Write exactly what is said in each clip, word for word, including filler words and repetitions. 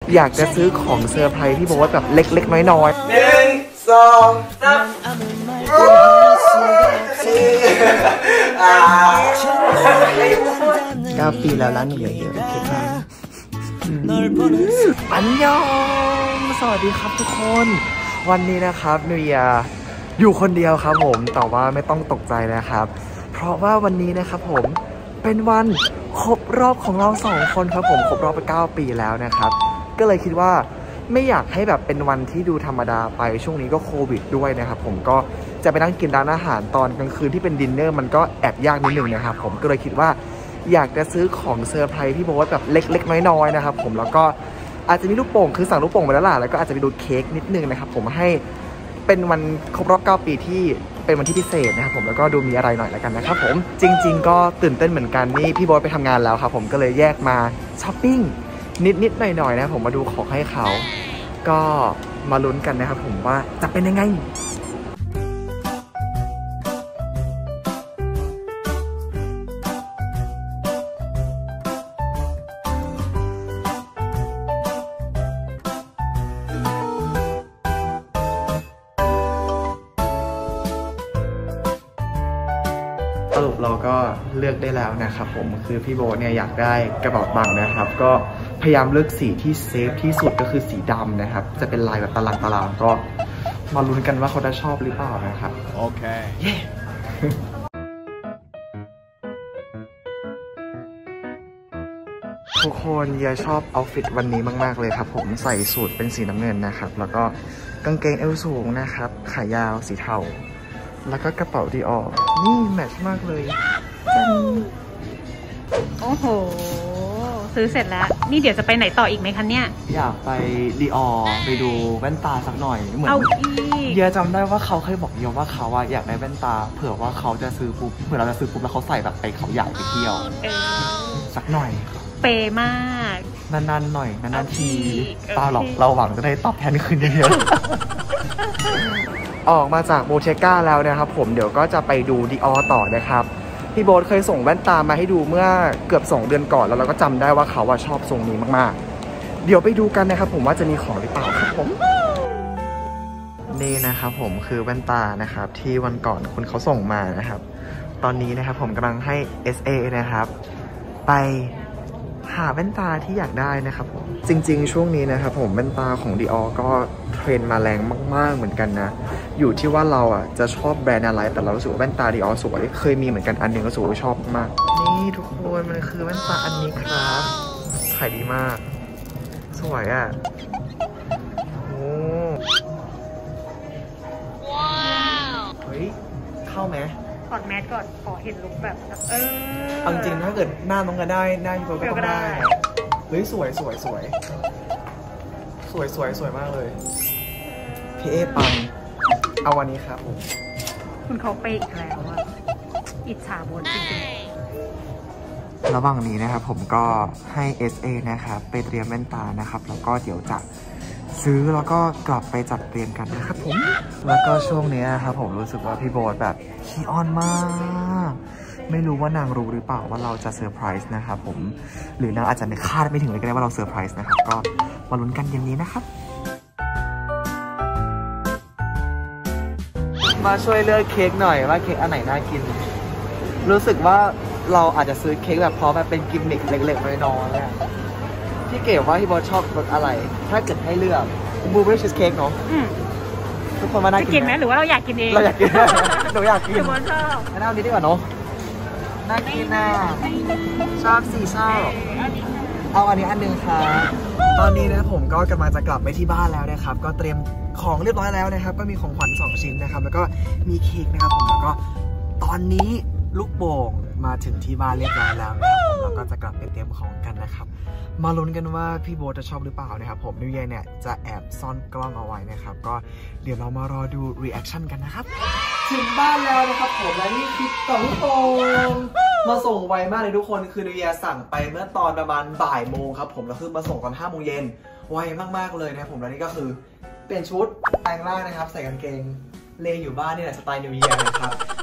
อยากจะซื้อของเซอร์ไพรส์พี่โบ๊ทแบบเล็กๆน้อยๆหนึ่งสองสามเก้าปีแล้วร้านหนูเยอะๆคิดว่าอันยองสวัสดีครับทุกคนวันนี้นะครับนิวเยียร์อยู่คนเดียวครับผมแต่ว่าไม่ต้องตกใจนะครับเพราะว่าวันนี้นะครับผมเป็นวันครบรอบของเราสองคนครับผมครบรอบไปเก้าปีแล้วนะครับก็เลยคิดว่าไม่อยากให้แบบเป็นวันที่ดูธรรมดาไปช่วงนี้ก็โควิดด้วยนะครับผมก็จะไปนั่งกินร้านอาหารตอนกลางคืนที่เป็นดินเนอร์มันก็แอบยากนิดนึงนะครับผมก็เลยคิดว่าอยากจะซื้อของเซอร์ไพรส์พี่โบ๊ทแบบเล็กๆน้อยๆนะครับผมแล้วก็อาจจะมีลูกโป่งคือสั่งลูกโป่งไปแล้วล่ะแล้วก็อาจจะมีดูเค้กนิดนึงนะครับผมให้เป็นวันครบรอบเก้าปีที่เป็นวันที่พิเศษนะครับผมแล้วก็ดูมีอะไรหน่อยแล้วกันนะครับผมจริงๆก็ตื่นเต้นเหมือนกันนี่พี่โบ๊ทไปทำงานแล้วครับผมก็เลยแยกมาช้อปปิ้งนิดๆหน่อยๆนะผมมาดูของให้เขาก็มาลุ้นกันนะครับผมว่าจะเป็นยังไงสรุปเราก็เลือกได้แล้วนะครับผมคือพี่โบ๊ทเนี่ยอยากได้กระเป๋าตังค์นะครับก็พยายามเลือกสีที่เซฟที่สุดก็คือสีดำนะครับจะเป็นลายแบบตารางตารางก็มาลุ้นกันว่าเขาจะชอบหรือเปล่านะครับโอเคเย้ทุกคนเยียชอบเอาท์ฟิตวันนี้มากๆเลยครับผมใส่สูทเป็นสีน้ำเงินนะครับแล้วก็กางเกงเอวสูงนะครับขายาวสีเทาแล้วก็กระเป๋าดีออนี่แมทช์มากเลยจันโอ้โหซื้อเสร็จแล้วนี่เดี๋ยวจะไปไหนต่ออีกไหมคะเนี่ยอยากไปดีออไปดูแว่นตาสักหน่อยเหมือนเยียจำได้ว่าเขาเคยบอกเยียว่าเขาอยากได้แว่นตาเผื่อว่าเขาจะซื้อปุ๊บเผื่อเราจะซื้อปุ๊บแล้วเขาใส่แบบไปเขาใหญ่ไปเที่ยวสักหน่อยเปย์มากนานๆหน่อยนานๆทีตาหรอกเราหวังจะได้ตอบแทนคืนเยอะออกมาจากโบเทก้าแล้วนะครับผมเดี๋ยวก็จะไปดูดีออต่อนะครับพี่โบ๊ทเคยส่งแว่นตามาให้ดูเมื่อเกือบสองเดือนก่อนแล้วเราก็จำได้ว่าเขาชอบทรงนี้มากๆเดี๋ยวไปดูกันนะครับผมว่าจะมีของหรือเปล่าครับผมนี่นะครับผมคือแว่นตานะครับที่วันก่อนคุณเขาส่งมานะครับตอนนี้นะครับผมกำลังให้ เอส เอ นะครับไปหาแว่นตาที่อยากได้นะครับผมจริงๆช่วงนี้นะครับผมแว่นตาของ ดีออ ก็เทรนมาแรงมากๆเหมือนกันนะอยู่ที่ว่าเราอ่ะจะชอบแบรนด์อะไรแต่เรารู้สึกว่าแว่นตา ดี ออ สวยเคยมีเหมือนกันอันหนึ่งก็รู้สึกว่าชอบมากนี่ทุกคนมันคือแว่นตาอันนี้ครับขายดีมากสวยอ่ะโอ้ว้าวเฮ้ยเข้าไหมถอดแมสก่อนขอเห็นลุคแบบเออจริงๆถ้าเกิดหน้าน้องก็ได้หน้าพี่โบ๊ทก็ต้องได้เฮ้ยสวยสวยสวยสวยสวยสวยมากเลยพี่เอปังเอาวันนี้ครับผมคุณเขาไปอีกแล้วอะอิจฉาบนจริงๆระหว่างนี้นะครับผมก็ให้ เอส เอ นะครับไปเตรียมแว่นตานะครับแล้วก็เดี๋ยวจะซื้อแล้วก็กลับไปจัดเตรียมกันนะครับผมแล้วก็ช่วงนี้นะครับผมรู้สึกว่าพี่โบ๊ทแบบขี้อ้อนมากไม่รู้ว่านางรู้หรือเปล่าว่าเราจะเซอร์ไพรส์นะครับผมหรือนางอาจจะไม่คาดไม่ถึงเลยก็ได้ว่าเราเซอร์ไพรส์นะครับก็มาลุ้นกันเย็นนี้นะครับมาช่วยเลือกเค้กหน่อยว่าเค้กอันไหนน่ากินรู้สึกว่าเราอาจจะซื้อเค้กแบบพอแบบเป็นกิมมิคเล็กๆน้อยๆพี่เก๋ว่าพี่โบ๊ทชอบรสอะไรถ้าเกิดให้เลือกบลูเบอร์รี่ชีสเค้กเนาะทุกคนว่าน่ากินไหมหรือว่าเราอยากกินเองเราอยากกินหนูอยากกินหนูชอบงั้นเอานี้ดีกว่าเนาะน่ากินน่ะชอบสีชอบเอาอันนี้อันนึงค่ะตอนนี้นะผมก็กำลังจะกลับไปที่บ้านแล้วนะครับก็เตรียมของเรียบร้อยแล้วนะครับก็มีของขวัญสองชิ้นนะครับแล้วก็มีเค้กนะครับผมแล้วก็ตอนนี้ลูกโป่งมาถึงที่บ้านเรียบร้อยแล้วนะครับผมแล้วก็จะกลับไปเตรียมของกันนะครับมาลุ้นกันว่าพี่โบ๊ทจะชอบหรือเปล่านะครับผมนิวเยียร์เนี่ยจะแอบซ่อนกล้องเอาไว้นะครับก็เดี๋ยวเรามารอดูรีแอคชั่นกันนะครับถึงบ้านแล้วนะครับผมและนี่คือกล่องลูกโป่งมาส่งไวมากเลยทุกคนคือนิวเยียร์สั่งไปเมื่อตอนประมาณบ่ายโมงครับผมแล้วคือมาส่งตอนห้าโมงเย็นไวมากๆเลยนะครับผมและนี่ก็คือเปลี่ยนชุดแต่งร่างนะครับใส่กางเกงเลอยู่บ้านนี่แหละสไตล์นิวเยียร์นะครับ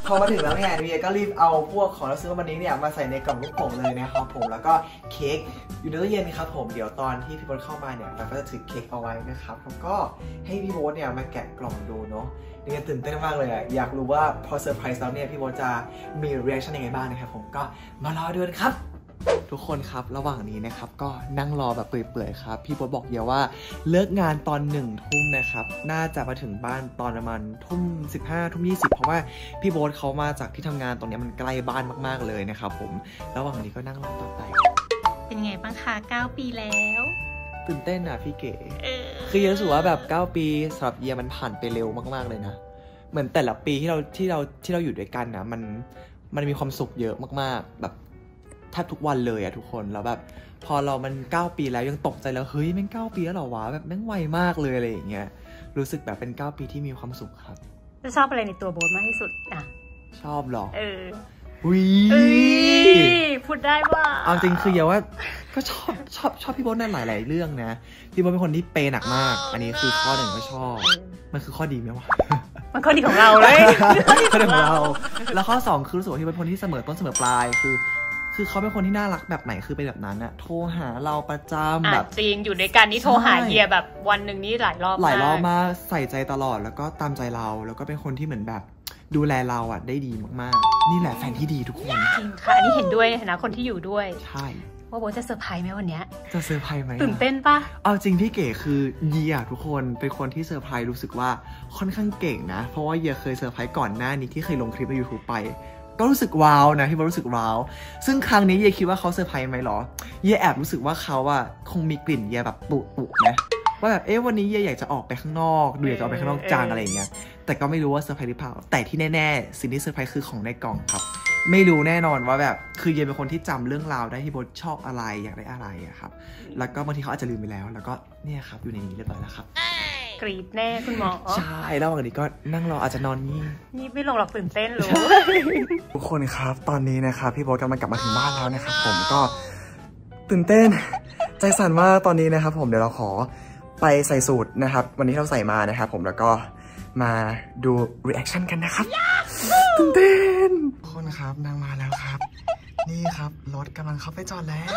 พอมาถึงแล้วเนี่ยนิวเยียก็รีบเอาพวกของเราซื้อวันนี้เนี่ยมาใส่ในกล่องลูกโป่งเลยนะครับผมแล้วก็เค้กอยู่ในตู้เย็นครับผมเดี๋ยวตอนที่พี่โบ๊ทเข้ามาเนี่ยเราก็จะถือเค้กเอาไว้นะครับแล้วก็ให้พี่โบ๊ทเนี่ยมาแกะกล่องดูเนาะนิวเยียตื่นเต้นมากเลยอ่ะอยากรู้ว่าพอเซอร์ไพรส์แล้วเนี่ยพี่โบ๊ทจะมีรีแอคชั่นยังไงบ้างนะครับผมก็มารอดูกันครับทุกคนครับระหว่างนี้นะครับก็นั่งรอแบบเปื่อยๆครับพี่โบ๊ทบอกเดียวว่าเลิกงานตอนหนึ่งทุ่มนะครับน่าจะมาถึงบ้านตอนประมาณทุ่มสิบห้าทุ่มยี่สิบเพราะว่าพี่โบ๊ทเขามาจากที่ทำงานตรงนี้มันใกล้บ้านมากๆเลยนะครับผมระหว่างนี้ก็นั่งรอต่อไปเป็นไงบ้างคะเก้าปีแล้วตื่นเต้นนะพี่เก๋คือเยรู้สึกว่าแบบเก้าปีสำหรับเยียมันผ่านไปเร็วมากๆเลยนะเหมือนแต่ละปีที่เราที่เราที่เราอยู่ด้วยกันนะมันมันมีความสุขเยอะมากๆแบบแทบทุกวันเลยอะทุกคนแล้วแบบพอเรามันเก้าปีแล้วยังตกใจแล้วเฮ้ยแม่งเก้าปีแล้วเหรอวะแบบแม่งไวมากเลยอะไรอย่างเงี้ยรู้สึกแบบเป็นเก้าปีที่มีความสุขครับจะชอบอะไรในตัวโบ๊ทมากที่สุดอ่ะชอบหรอเออวิพูดได้ว่าเอาจริงคืออย่าว่าก็ชอบชอบชอบพี่โบ๊ทในหลายๆเรื่องนะพี่โบ๊ทเป็นคนที่เปย์หนักมากอันนี้คือข้อหนึ่งก็ชอบมันคือข้อดีไหมวะมันข้อดีของเราเลยข้อดีของเราแล้วข้อสองคือรู้สึกว่าพี่เป็นคนที่เสมอต้นเสมอปลายคือคือเขาเป็นคนที่น่ารักแบบไหนคือเป็นแบบนั้นอะโทรหาเราประจำแบบจริงอยู่ในการนี้โทรหาเฮียแบบวันหนึ่งนี้หลายรอบหลายรอบมาใส่ใจตลอดแล้วก็ตามใจเราแล้วก็เป็นคนที่เหมือนแบบดูแลเราอ่ะได้ดีมากๆนี่แหละแฟนที่ดีทุกคนจริงค่ะอันนี้เห็นด้วยในฐานะคนที่อยู่ด้วยใช่ว่าโบ๊ทจะเซอร์ไพรส์ไหมวันนี้จะเซอร์ไพรส์ไหมตื่นเต้นปะเอาจริงพี่เก๋คือเยียทุกคนเป็นคนที่เซอร์ไพรส์รู้สึกว่าค่อนข้างเก่งนะเพราะว่าเยียเคยเซอร์ไพรส์ก่อนหน้านี้ที่เคยลงคลิปใน ยูทูบ ไปก็รู้สึกว้าวนะที่รู้สึกว้าวซึ่งครั้งนี้เยียคิดว่าเขาเซอร์ไพรส์ไหมหรอเยียแอบรู้สึกว่าเขาอะคงมีกลิ่นเยียแบบปุปุนะว่าแบบเอ๊ะวันนี้เยียอยากจะออกไปข้างนอกดูอยากจะออกไปข้างนอกจังอะไรอย่างเงี้ยแต่ก็ไม่รู้ว่าเซอร์ไพรส์หรือเปล่าแต่ที่แน่ๆสิ่งที่เซอร์ไพรส์คือของในกล่องครับไม่รู้แน่นอนว่าแบบคือเยียเป็นคนที่จำเรื่องราวได้ที่โบ๊ทชอบอะไรอยากได้อะไรอะครับแล้วก็บางทีเขาอาจจะลืมไปแล้วแล้วก็เนี่ยครับอยู่ในนี้เรียบร้อยแล้วครับกรีดแน่คุณหมอใช่แล้ววันนี้ก็นั่งรออาจจะนอนนี่นี่ไม่ลงหรอกตื่นเต้นรู้ทุกคนครับตอนนี้นะครับพี่โบ๊ทกำลังกลับมาถึงบ้านแล้วนะครับผมก็ตื่นเต้นใจสั่นมากตอนนี้นะครับผมเดี๋ยวเราขอไปใส่สูตรนะครับวันนี้เราใส่มานะครับผมแล้วก็มาดูรีแอคชั่นกันนะครับตื่นเต้นทุกคนครับนางมาแล้วครับนี่ครับรถกำลังเข้าไปจอดแล้ว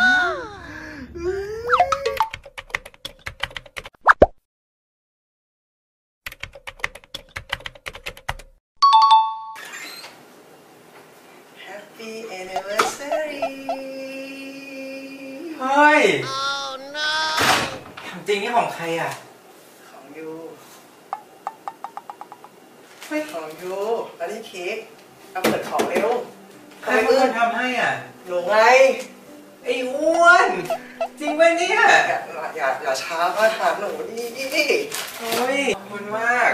Happy anniversary เฮ้ย oh, no. จริงนี่ของใครอ่ะของยูไม่ของยูอันนี้เค้กเอาเปิดของเร็วใครเป็นคนทำให้อ่ะหนูไงไอ้อ้วนจริงป่ะเนี่ยอย่าอย่าอย่าช้ามาถามหนูดิเฮ้ยขอบคุณมาก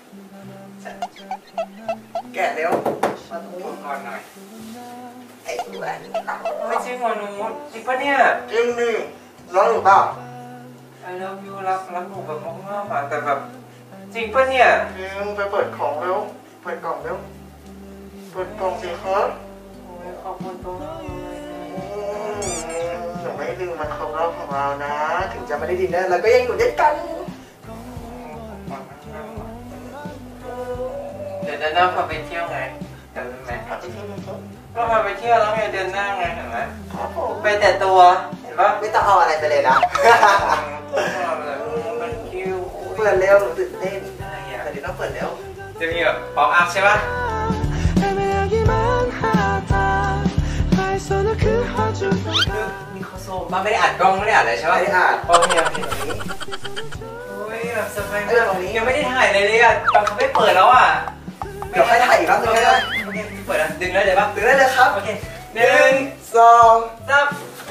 แกะเร็วมาตรงนี้ก่อนหน่อยไอ้อ้วนไม่จริงหรอหนูจริงป่ะเนี่ยจริงดิร้องหรือเปล่า I love you รักรักหนูแบบมากๆแต่แบบจริงป่ะเนี่ยจริงไปเปิดของเร็วเปิดกล่องเร็วเปิดกล่องสิครับขอบคุณตัวหนูไม่ลืมมันครบรอบของเรานะถึงจะไม่ได้ดินเนอร์แล้วก็ยังอยู่ด้วยกันเดี๋ยวเดินหน้าพาไปเที่ยวไงเดี๋ยวไหมพาไปเที่ยวก็พาไปเที่ยวแล้วไงเดินหน้าไงเห็นไหมไปแต่ตัวเห็นปะไม่ต้องเอาอะไรไปเลยนะมันคิวเปิดเร็วหนูตื่นเต้นแต่เดี๋ยวต้องเปิดเร็วจะมีแบบป๊อปอัพใช่ปะมีโคโซมาไม่ได้อัดกล้องไม่ได้อัดอะไรใช่ปะไม่ได้อัดกล้องเนี่ยเห็นแบบนี้โอ้ยแบบสบายมากยังไม่ได้ถ่ายเลยเลยอ่ะตอนเขาไม่เปิดแล้วอ่ะเดี๋ยวให้ถ่ายอีกรอบนึงก็ได้โอเคเปิดนะดึงได้เลยปะดึงได้เลยครับโอเคหนึ่งสองสาม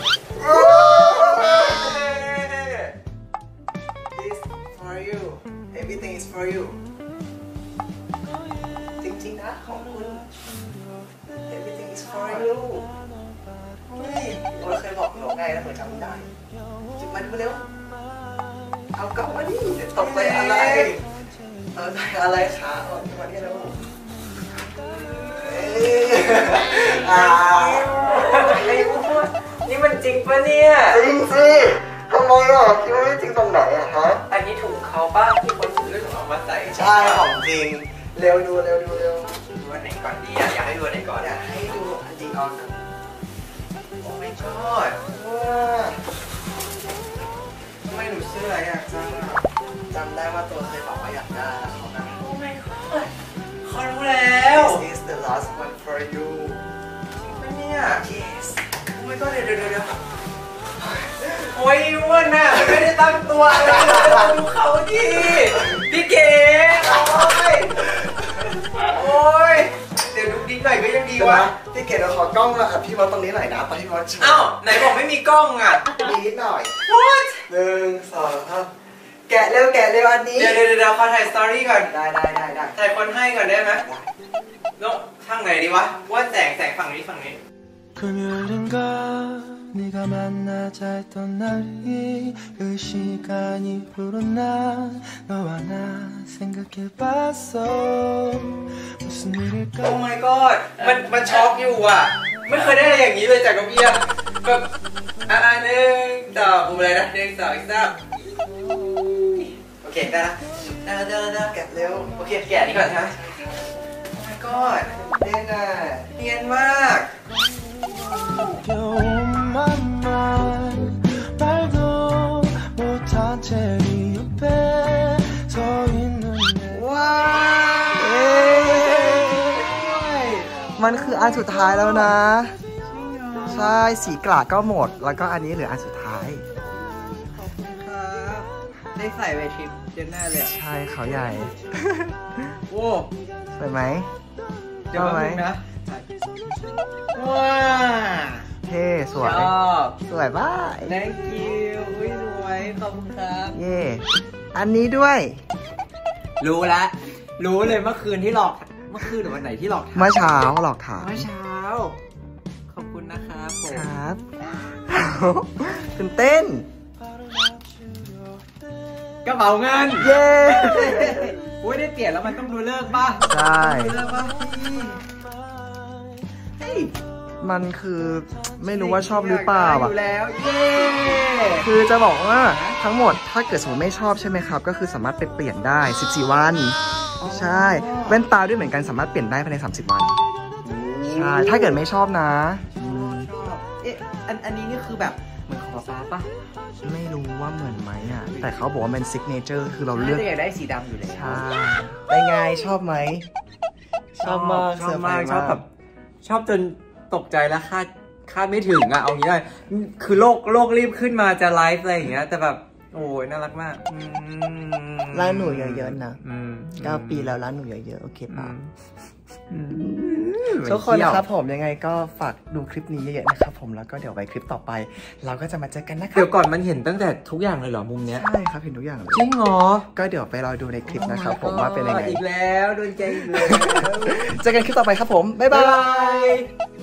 This for you everything is for you จริงๆนะของคุณ everything is for you เฮ้ยเราเคยบอกหนูไงแล้วเหมือนจำไม่ได้จิบมันมาเร็วเอากลับมาดิตกใจอะไรเออใจอะไรคะเอาจิบมันนี่แล้วอ่าไอ้อ้วนนี่มันจริงปะเนี่ยจริงสิทำไมอ่ะคิดว่าไม่จริงตรงไหนอ่ะฮะอันนี้ถุงเขาป้าที่คนถือถุงเอามาใส่ใช่ของจริงเร็วดูเร็วดูเร็วดูอันไหนก่อนดีอ่ะอยากให้ดูอันไหนก่อนอยากให้ดูอันดีออนนะโอ้ my god ว้าทำไมหนูซื้ออะไรอยากจังอ่ะจำได้ว่าตัวเคยบอกว่าอยากได้แล้วเขานะโอ้ my god เขารู้แล้ว This is the last one for you ไม่เนี่ย yes โอ้ my god เดี๋ยวเดี๋ยวเดี๋ยวโอ้ยอ้วนน่ะไม่ได้ตั้งตัวเลยดูเขาดิพี่เก๋โอ้ยโอ้ยเดี๋ยวดูดีหน่อยก็ยังดีวะพี่เกดเราขอกล้องมาอัดพี่มดตรงนี้หน่อยนะตอนที่มดโชว์อ้าวไหนบอกไม่มีกล้องอ่ะมีนิดหน่อย what หนึ่งสองสามแกะเร็วแกะเร็วอันนี้เดี๋ยวเดี๋ยวเดี๋ยวขอถ่ายสตอรี่ก่อนได้ได้ได้ได้ถ่ายคนให้ก่อนได้ไหมน้องทางไหนดีวะว่าแสงแสงฝั่งนี้ฝั่งนี้ 금요일인가 네가 만나자 했던 날이 그 시간이 흐른 날 너와 나 생각해봤어 무슨 일일까 โอ้ my god มันมันช็อกอยู่อ่ะไม่เคยได้อะไรอย่างนี้เลยจากน้องเบียร์แบบอ่ะหนึ่งสองผมอะไรนะหนึ่งสองอีกสามโอเคได้ละได้ละได้ละได้ละแกะเร็วโอเคแกะนี่ก่อนใช่ไหมโอ้ my god เด้งอ่ะเนียนมาก 겨울만 말 말도 못한 채 네 옆에 서 있는 내 ว้าวมันคืออันสุดท้ายแล้วนะ ใช่สีกลาก็หมด แล้วก็อันนี้เหลืออันสุดท้ายครับได้ใส่ไปทริปเดือนหน้าเลยอ่ะใช่เขาใหญ่โอ้สวยไหมเดี๋ยวชอบไหมแป๊บนึงนะว้าเท่สวยชอบสวยบ้าย thank you อุ้ยสวยขอบคุณครับเย่อันนี้ด้วยรู้แล้ว รู้เลยเมื่อคืนที่หลอก เมื่อคืนหรือวันไหนที่หลอกถามเมื่อเช้าหลอกถามเมื่อเช้า ขอบคุณนะครับผมครับ ตื่นเต้นกระเป๋าเงินเย้อุ้ยได้เปลี่ยนแล้วมันต้องดูเลิกป่ะใช่ดูเลิกป่ะเฮ้ยมันคือไม่รู้ว่าชอบหรือเปล่าออ่ะยู่แล้ว เย้คือจะบอกว่าทั้งหมดถ้าเกิดสมมติไม่ชอบใช่ไหมครับ ก็คือสามารถไปเปลี่ยนได้ สิบสี่ วัน ใช่แว่นตาด้วยเหมือนกันสามารถเปลี่ยนได้ภายใน สามสิบ วัน ใช่ ถ้าเกิดไม่ชอบนะชอบเอ๊ะอันอันนี้นี่คือแบบเหมือนของป๊าป๊าป่ะไม่รู้ว่าเหมือนไหมอ่ะ แต่เขาบอกว่าเป็นซิกเนเจอร์คือเราเลือกน่าจะอยากได้สีดำอยู่แล้วใช่เป็นไงชอบไหม ชอบมากชอบมากเซชออบร์ไพรส์แบบชอบจนตกใจแล้วคาดคาดไม่ถึงอะเอางี้เลยคือโลกโลกรีบขึ้นมาจะไลฟ์อะไรอย่างเงี้ยแต่แบบโอ้ยน่ารักมากอืมร้านหนูเยอะๆนะอืมเก้าปีแล้วร้านหนูเยอะๆโอเคอืป่ะมอืมทุกคนเที่ยวนะครับผมยังไงก็ฝากดูคลิปนี้เยอะๆนะครับผมแล้วก็เดี๋ยวไว้คลิปต่อไป เราก็จะมาเจอกันนะครัเดี๋ยวก่อนมันเห็นตั้งแต่ทุกอย่างเลยเหรอมุมเนี้ยใช่ครับเห็นทุกอย่างเลยจริงเหรอก็เดี๋ยวไปรอดูในคลิปนะครับผมว่าเป็นยังไงอีกแล้วโดนใจอีกแล้วเจอกันคลิปต่อไปครับผมบ๊ายบาบ๊ายยบาย